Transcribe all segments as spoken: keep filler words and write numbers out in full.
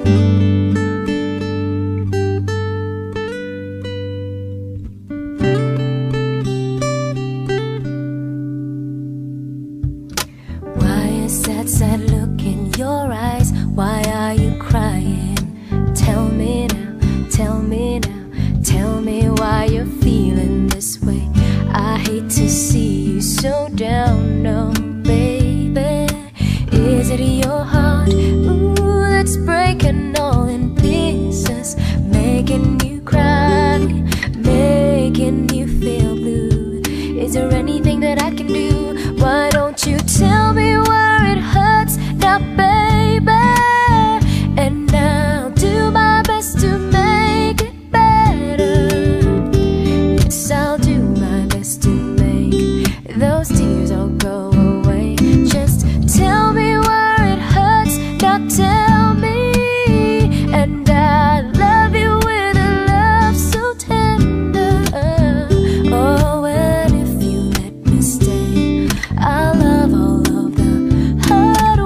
Sad, sad look in your eyes. Why are you crying? Tell me now, tell me now, tell me why you're feeling this way. I hate to see you so down, no, baby. Is it your heart, ooh, that's breaking all in pieces, making you cry, making you feel blue? Is there anything that I can do? Why don't you tell me where it hurts now, baby? And I'll do my best to make it better. Yes, I'll do my best to make those tears all go away. Just tell me where it hurts now, tell me. And I love you with a love so tender. Oh, and if you let me stay, I'll love all of the hard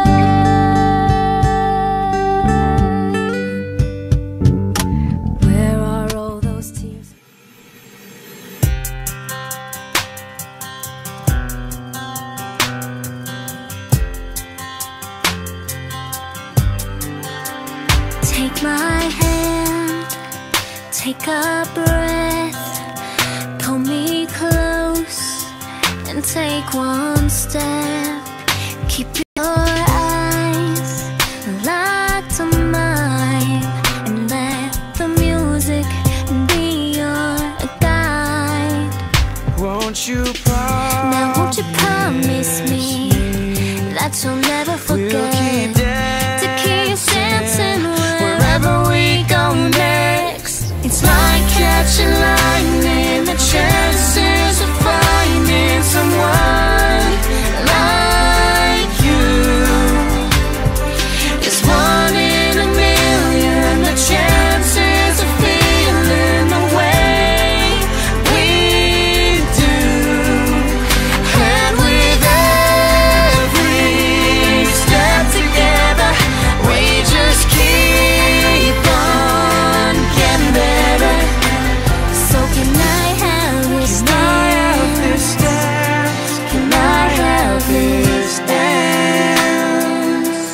way. Where are all those tears? Take my hand, take a breath, pull me close and take one step. Keep your eyes locked on mine and let the music be your guide. Won't you promise? Now won't you promise me that you'll never forget we'll keep to keep dancing wherever we go next? It's like catching lightning, the chances of finding someone like you is one in a million. The chances of feeling the way we do, and with every step together, we just keep on getting better. So can I have this dance? Can I have this dance?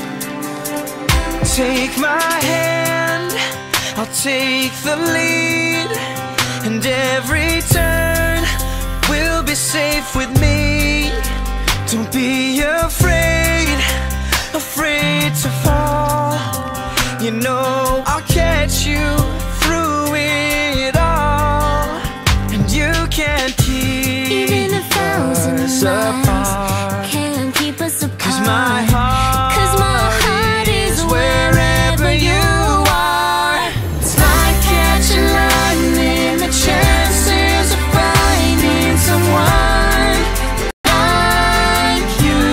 Take my hand, I'll take the lead, and every turn will be safe with me. Don't be afraid, afraid to fall. You know I'll catch you through it all, and you can't keep Even a thousand us miles apart. can't keep us apart. 'Cause my heart, 'Cause my heart is wherever you are. It's like catching lightning, the chances of finding someone like you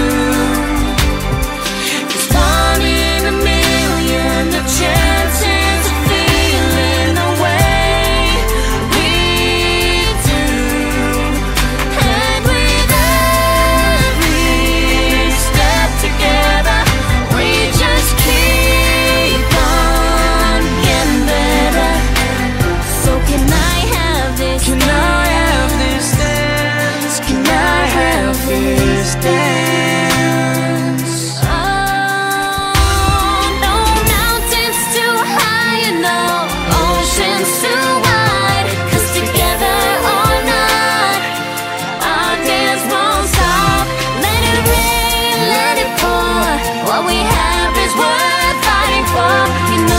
is one in a million. The chances of feeling the way we do, and with every step together, we just keep on getting better. So can I have this Can I have this dance? Can I have this dance? Oh, no mountains too high and no oceans too wide, 'cause together or not, our dance won't stop. Let it rain, let it pour, what we have is worth fighting for. You know